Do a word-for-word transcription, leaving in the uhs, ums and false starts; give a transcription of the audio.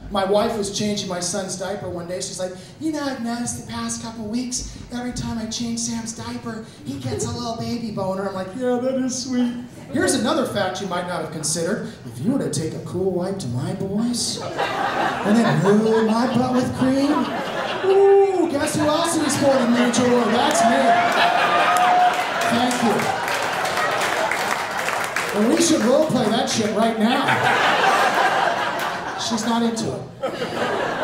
My wife was changing my son's diaper one day. She's like, you know, I've noticed the past couple weeks, every time I change Sam's diaper, he gets a little baby boner. I'm like, yeah, that is sweet. Here's another fact you might not have considered. If you were to take a Cool Wipe to my boys, and then glue my butt with cream, ooh, guess who else is sporting Major Award? That's me. Thank you. And we should role play that shit right now. She's not into it.